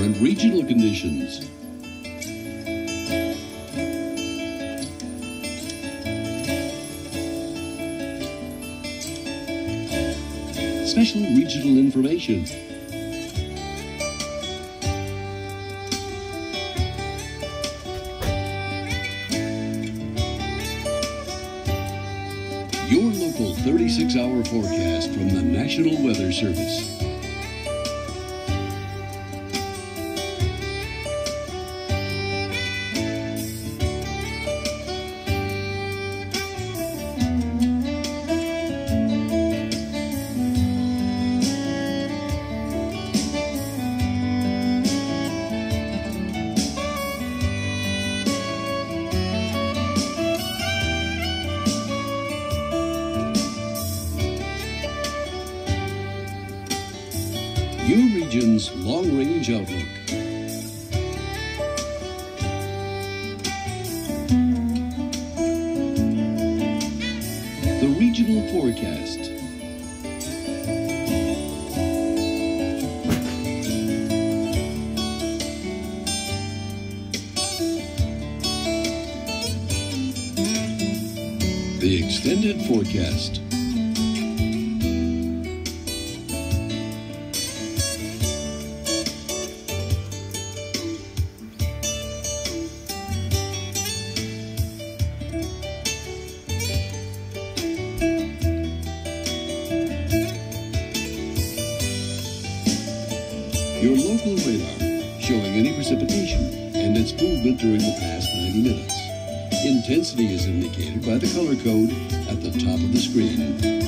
and regional conditions. Special regional information. Your local 36-hour forecast from the National Weather Service. Your region's long-range outlook. The regional forecast. The extended forecast. Your local radar, showing any precipitation and its movement during the past 90 minutes. Intensity is indicated by the color code at the top of the screen.